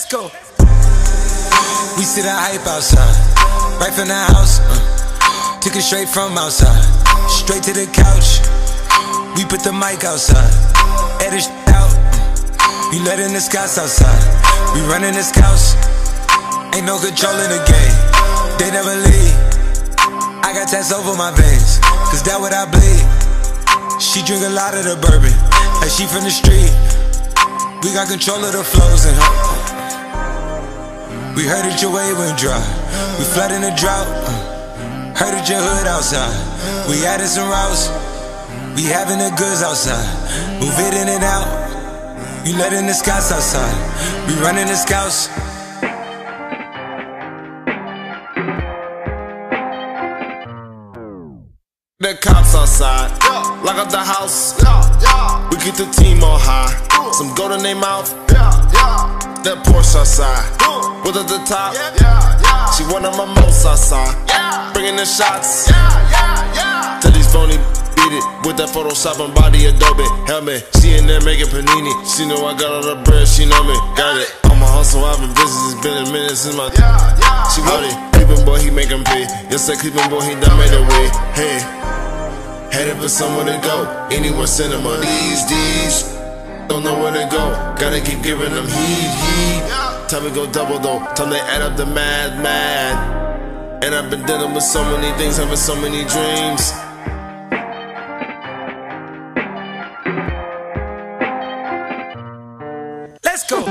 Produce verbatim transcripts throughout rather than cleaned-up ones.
go. We see the hype outside, right from the house. Uh, took it straight from outside, straight to the couch. We put the mic outside, edit out. Uh, we letting the scouts outside, we running the scouts. Ain't no control in the game, they never leave. I got tats over my veins, cause that what I bleed. She drink a lot of the bourbon, like she from the street. We got control of the flows in her. We heard that your wave went dry, we flooding the drought. uh, Heard that your hood outside, we added some routes. We having the goods outside, move it in and out. You letting the scouts outside, we running the scouts. The cops outside, yeah. Lock up the house, yeah, yeah. We keep the team on high, uh. Some gold in their mouth, yeah, yeah. That Porsche outside, uh. With at the top, yeah, yeah, yeah. She one of my most outside, yeah. Bringing the shots, yeah, yeah, yeah. Tell these phony beat it with that Photoshop and body Adobe helmet. She in there making panini, she know I got all the bread, she know me, got it. On my hustle, I've been busy, it's been a minute since my, yeah, yeah. She got it, Cleveland boy, he make him pay. Yes, that Cleveland boy, he done made a way, hey. Headed for somewhere to go, anywhere cinema. These, these, don't know where to go. Gotta keep giving them heat, heat. Time to go double though, time to add up the mad, mad. And I've been dealing with so many things, having so many dreams. Let's go.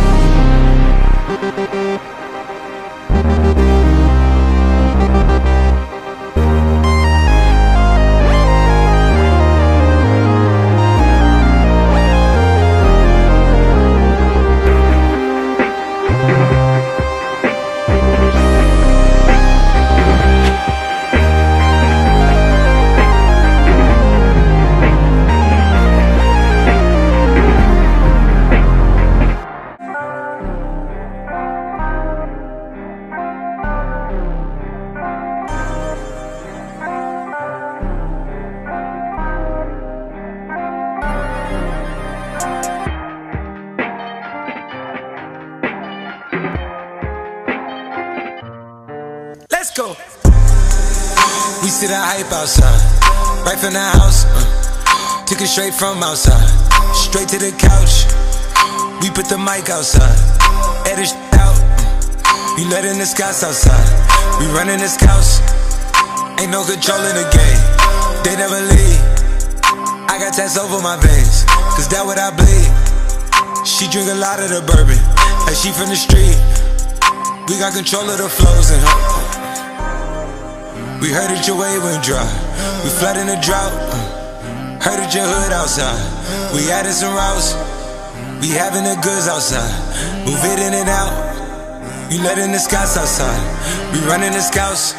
Let's go. We see the hype outside, right from the house. uh, Took it straight from outside, straight to the couch. We put the mic outside, edit out. uh, We letting the scouts outside, we running the scouts. Ain't no control in the game, they never leave. I got tats over my veins, cause that what I bleed. She drink a lot of the bourbon, like she from the street. We got control of the flows in her. We heard that your wave went dry, we flooding the drought. uh, Heard that your hood outside, we added some routes. We having the goods outside, move it in and out. You letting the scouts outside, we running the scouts.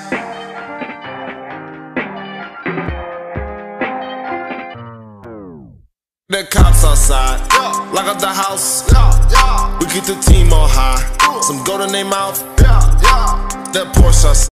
The cops outside, yeah. Lock up the house, yeah, yeah. We keep the team on high, uh. Some gold in their mouth, yeah, yeah. That Porsche outside.